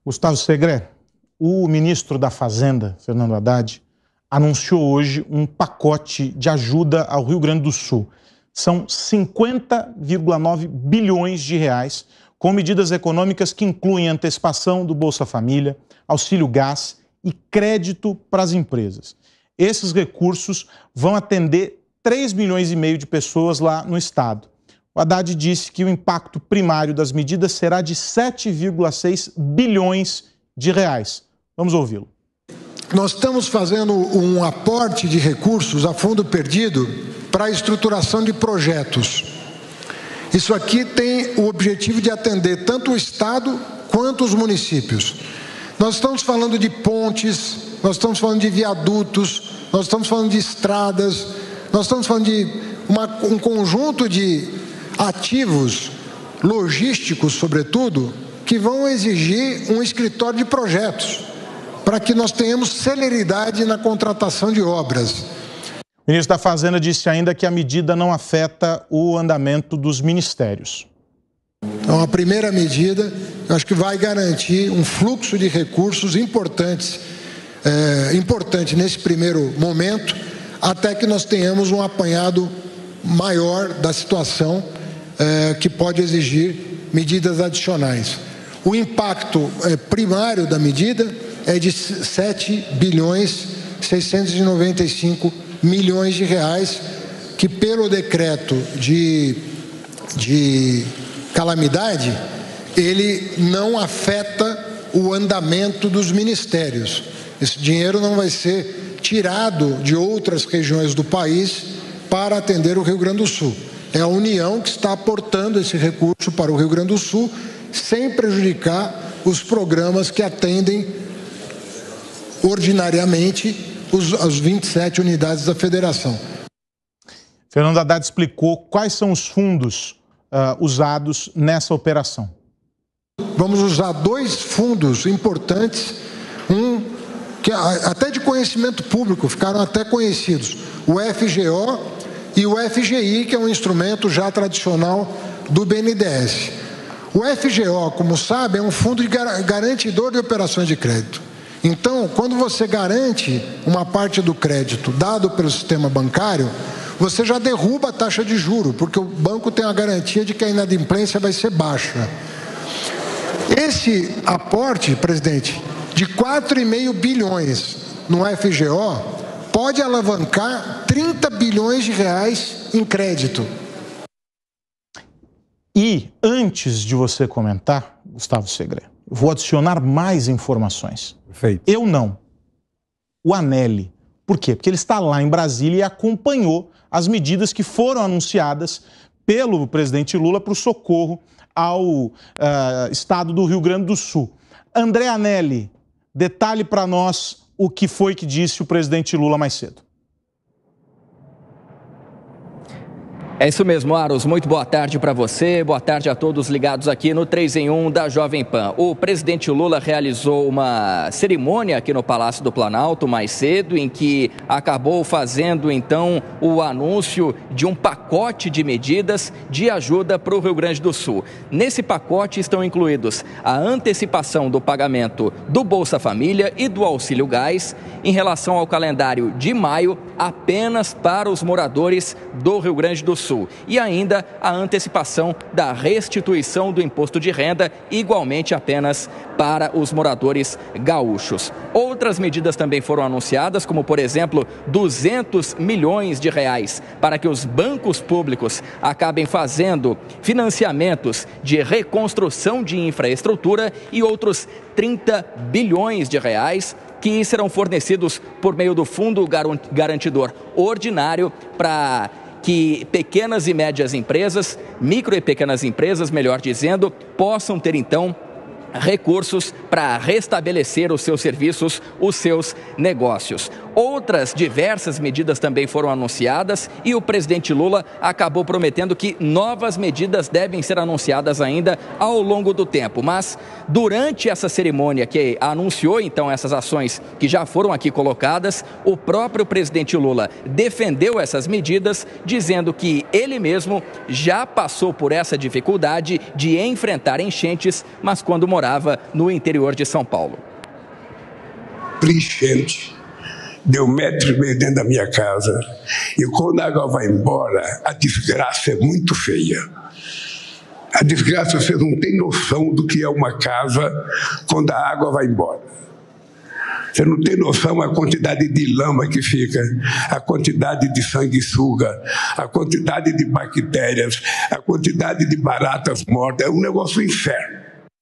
Gustavo Segre, o ministro da Fazenda, Fernando Haddad, anunciou hoje um pacote de ajuda ao Rio Grande do Sul. São 50,9 bilhões de reais, com medidas econômicas que incluem antecipação do Bolsa Família, auxílio gás e crédito para as empresas. Esses recursos vão atender 3,5 milhões de pessoas lá no estado. O Haddad disse que o impacto primário das medidas será de 7,6 bilhões de reais. Vamos ouvi-lo. Nós estamos fazendo um aporte de recursos a fundo perdido para a estruturação de projetos. Isso aqui tem o objetivo de atender tanto o estado quanto os municípios. Nós estamos falando de pontes, nós estamos falando de viadutos, nós estamos falando de estradas, nós estamos falando de um conjunto de ativos logísticos, sobretudo, que vão exigir um escritório de projetos, para que nós tenhamos celeridade na contratação de obras. O ministro da Fazenda disse ainda que a medida não afeta o andamento dos ministérios. Então, a primeira medida, eu acho que vai garantir um fluxo de recursos importante nesse primeiro momento, até que nós tenhamos um apanhado maior da situação que pode exigir medidas adicionais. O impacto primário da medida é de 7,695 bilhões de reais, que pelo decreto de calamidade, ele não afeta o andamento dos ministérios. Esse dinheiro não vai ser tirado de outras regiões do país para atender o Rio Grande do Sul. É a União que está aportando esse recurso para o Rio Grande do Sul, sem prejudicar os programas que atendem ordinariamente as 27 unidades da federação. Fernando Haddad explicou quais são os fundos usados nessa operação. Vamos usar dois fundos importantes, um que até de conhecimento público, ficaram até conhecidos, o FGO e o FGI, que é um instrumento já tradicional do BNDES. O FGO, como sabe, é um fundo garantidor de operações de crédito. Então, quando você garante uma parte do crédito dado pelo sistema bancário, você já derruba a taxa de juro, porque o banco tem a garantia de que a inadimplência vai ser baixa. Esse aporte, presidente, de 4,5 bilhões no FGO, pode alavancar 30 bilhões de reais em crédito. E antes de você comentar, Gustavo Segre, vou adicionar mais informações. Perfeito. Eu não. O Anelli. Por quê? Porque ele está lá em Brasília e acompanhou as medidas que foram anunciadas pelo presidente Lula para o socorro ao estado do Rio Grande do Sul. André Anelli, detalhe para nós o que foi que disse o presidente Lula mais cedo. É isso mesmo, Aros. Muito boa tarde para você, boa tarde a todos ligados aqui no 3 em 1 da Jovem Pan. O presidente Lula realizou uma cerimônia aqui no Palácio do Planalto mais cedo, em que acabou fazendo então o anúncio de um pacote de medidas de ajuda para o Rio Grande do Sul. Nesse pacote estão incluídos a antecipação do pagamento do Bolsa Família e do Auxílio Gás em relação ao calendário de maio, apenas para os moradores do Rio Grande do Sul. E ainda a antecipação da restituição do imposto de renda, igualmente apenas para os moradores gaúchos. Outras medidas também foram anunciadas, como por exemplo, 200 milhões de reais para que os bancos públicos acabem fazendo financiamentos de reconstrução de infraestrutura e outros 30 bilhões de reais que serão fornecidos por meio do Fundo Garantidor Ordinário para que pequenas e médias empresas, micro e pequenas empresas, melhor dizendo, possam ter então recursos para restabelecer os seus serviços, os seus negócios. Outras diversas medidas também foram anunciadas e o presidente Lula acabou prometendo que novas medidas devem ser anunciadas ainda ao longo do tempo. Mas durante essa cerimônia que anunciou então essas ações que já foram aqui colocadas, o próprio presidente Lula defendeu essas medidas, dizendo que ele mesmo já passou por essa dificuldade de enfrentar enchentes, mas quando morava no interior de São Paulo. Enchente, deu 1,5 metros dentro da minha casa. E quando a água vai embora, a desgraça é muito feia. A desgraça, você não tem noção do que é uma casa quando a água vai embora. Você não tem noção a quantidade de lama que fica, a quantidade de sanguessuga, a quantidade de bactérias, a quantidade de baratas mortas. É um negócio inferno.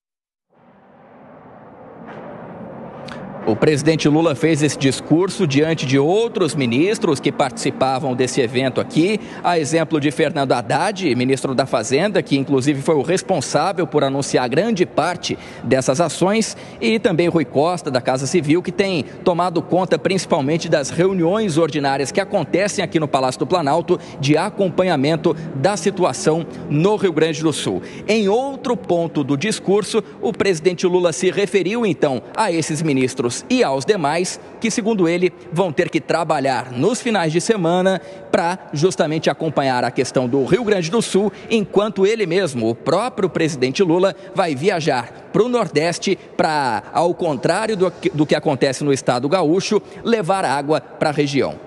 O presidente Lula fez esse discurso diante de outros ministros que participavam desse evento aqui, a exemplo de Fernando Haddad, ministro da Fazenda, que inclusive foi o responsável por anunciar grande parte dessas ações, e também Rui Costa, da Casa Civil, que tem tomado conta principalmente das reuniões ordinárias que acontecem aqui no Palácio do Planalto de acompanhamento da situação no Rio Grande do Sul. Em outro ponto do discurso, o presidente Lula se referiu então a esses ministros e aos demais que, segundo ele, vão ter que trabalhar nos finais de semana para justamente acompanhar a questão do Rio Grande do Sul, enquanto ele mesmo, o próprio presidente Lula, vai viajar para o Nordeste para, ao contrário do que acontece no estado gaúcho, levar água para a região.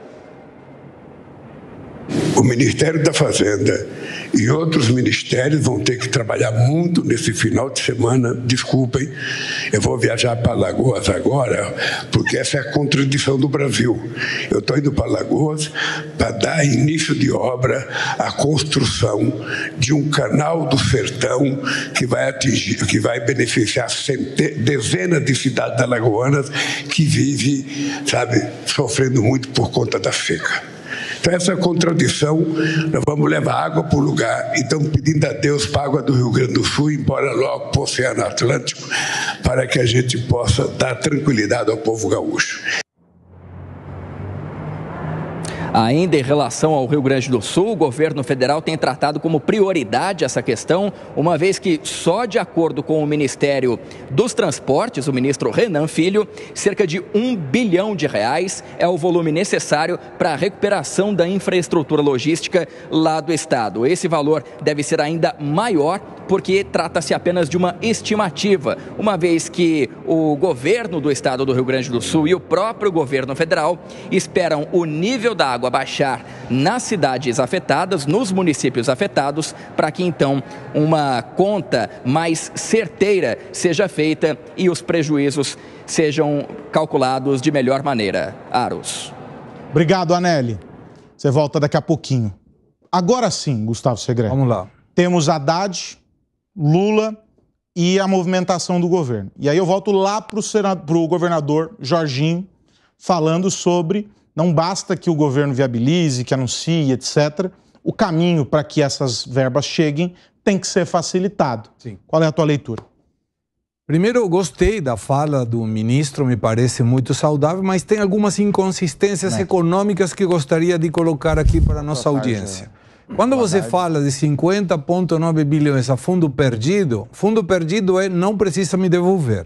O Ministério da Fazenda e outros ministérios vão ter que trabalhar muito nesse final de semana. Desculpem, eu vou viajar para Alagoas agora, porque essa é a contradição do Brasil. Eu estou indo para Alagoas para dar início de obra à construção de um canal do sertão que vai beneficiar dezenas de cidades alagoanas que vivem, sofrendo muito por conta da seca. Então, essa contradição, nós vamos levar água para o lugar. Então, pedindo a Deus para a água do Rio Grande do Sul, embora logo para o Oceano Atlântico, para que a gente possa dar tranquilidade ao povo gaúcho. Ainda em relação ao Rio Grande do Sul, o governo federal tem tratado como prioridade essa questão, uma vez que só de acordo com o Ministério dos Transportes, o ministro Renan Filho, cerca de R$1 bilhão é o volume necessário para a recuperação da infraestrutura logística lá do estado. Esse valor deve ser ainda maior porque trata-se apenas de uma estimativa, uma vez que o governo do estado do Rio Grande do Sul e o próprio governo federal esperam o nível da água baixar nas cidades afetadas, nos municípios afetados, para que então uma conta mais certeira seja feita e os prejuízos sejam calculados de melhor maneira. Aros. Obrigado, Anelli. Você volta daqui a pouquinho. Agora sim, Gustavo Segré. Vamos lá. Temos Haddad, Lula e a movimentação do governo. E aí eu volto lá para o governador Jorginho, falando sobre não basta que o governo viabilize, que anuncie, etc. O caminho para que essas verbas cheguem tem que ser facilitado. Sim. Qual é a tua leitura? Primeiro, eu gostei da fala do ministro, me parece muito saudável, mas tem algumas inconsistências econômicas que gostaria de colocar aqui para a nossa audiência. Quando você fala de 50,9 bilhões a fundo perdido é não precisa me devolver.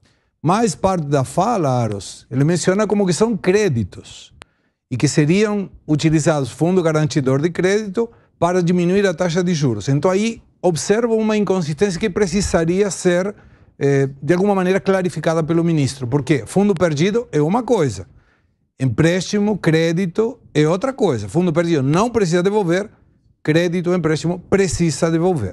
Mais parte da fala, Aros, ele menciona como que são créditos e que seriam utilizados fundo garantidor de crédito para diminuir a taxa de juros. Então aí observo uma inconsistência que precisaria ser de alguma maneira clarificada pelo ministro. Porque fundo perdido é uma coisa, empréstimo, crédito é outra coisa. Fundo perdido não precisa devolver, crédito, empréstimo precisa devolver.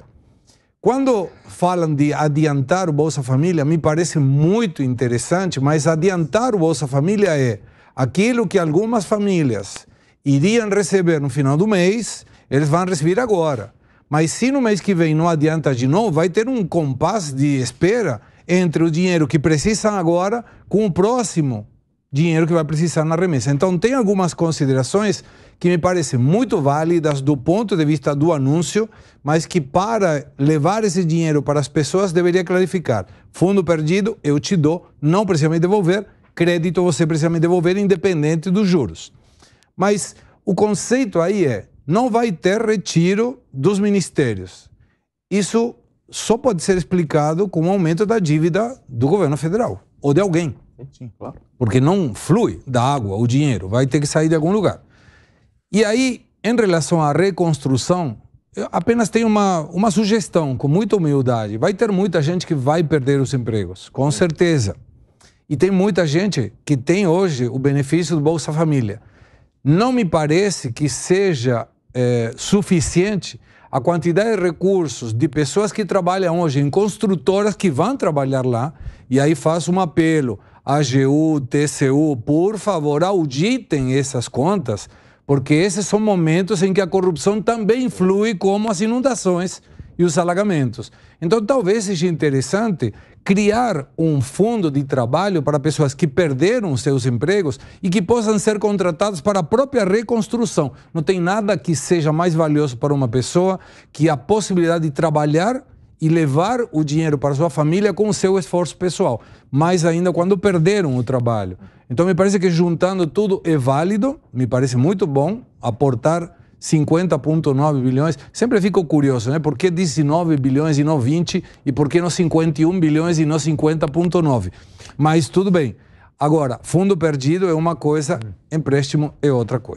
Quando falam de adiantar o Bolsa Família, me parece muito interessante, mas adiantar o Bolsa Família é aquilo que algumas famílias iriam receber no final do mês, eles vão receber agora. Mas se no mês que vem não adianta de novo, vai ter um compasso de espera entre o dinheiro que precisam agora com o próximo dinheiro que vai precisar na remessa. Então tem algumas considerações que me parecem muito válidas do ponto de vista do anúncio, mas que para levar esse dinheiro para as pessoas deveria clarificar. Fundo perdido, eu te dou, não precisa me devolver, crédito você precisa me devolver independente dos juros. Mas o conceito aí é, não vai ter retiro dos ministérios. Isso só pode ser explicado com o aumento da dívida do governo federal, ou de alguém. Sim, claro. Porque não flui da água o dinheiro, vai ter que sair de algum lugar. E aí, em relação à reconstrução, eu apenas tenho uma sugestão, com muita humildade. Vai ter muita gente que vai perder os empregos, com certeza. E tem muita gente que tem hoje o benefício do Bolsa Família. Não me parece que seja suficiente a quantidade de recursos de pessoas que trabalham hoje em construtoras que vão trabalhar lá, e aí faço um apelo à AGU, TCU, por favor, auditem essas contas, porque esses são momentos em que a corrupção também flui, como as inundações e os alagamentos. Então, talvez seja interessante criar um fundo de trabalho para pessoas que perderam seus empregos e que possam ser contratados para a própria reconstrução. Não tem nada que seja mais valioso para uma pessoa que a possibilidade de trabalhar e levar o dinheiro para sua família com o seu esforço pessoal. Mais ainda quando perderam o trabalho. Então, me parece que juntando tudo é válido, me parece muito bom aportar 50,9 bilhões. Sempre fico curioso, né? Por que 19 bilhões e não 20? E por que não 51 bilhões e não 50,9? Mas tudo bem. Agora, fundo perdido é uma coisa, empréstimo é outra coisa.